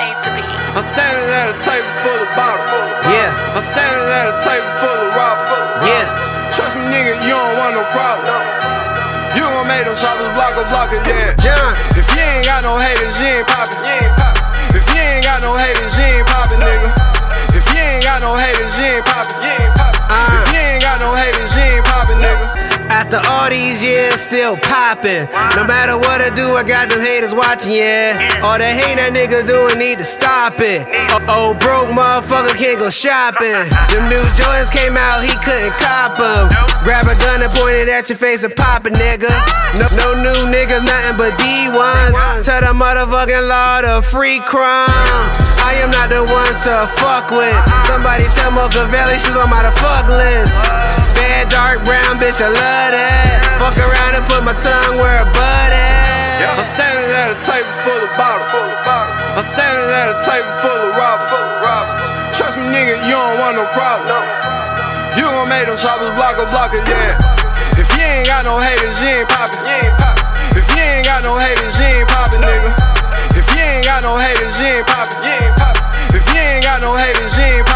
made the beat. I'm standing at a table full of bottles. Yeah. I'm standing at a table full of robbers. Yeah. Trust me, nigga, you don't want no problem. You gon' make them choppers block, yeah. John. If you ain't got no haters, you ain't poppin'. If you ain't got no haters, you ain't poppin', nigga. If you ain't got no haters, you ain't poppin'. If you ain't got no haters, you ain't poppin', nigga. After all these years, still poppin'. No matter what I do, I got them haters watching, yeah. All that hate that nigga doing, need to stop it. Old broke motherfucker can't go shopping. Them new joints came out, he couldn't cop them. Grab a gun and point it at your face and pop it, nigga. No new niggas, nothing but D1s. Tell the motherfucking law to free crime. I am not the one to fuck with. Somebody tell Machiavelli she's on my fuck list. Bad, dark, brown bitch, I love that. Fuck around and put my tongue where a butt at. I'm standing at a table full of bottles. I'm standing at a table full of robbers. Trust me, nigga, you don't want no problem. You gon' make them choppers block, yeah. If you ain't got no haters, you ain't poppin'. If you ain't got no haters, you ain't poppin', nigga. If you ain't got no haters, you ain't poppin'. If you ain't got no haters, you ain't poppin'.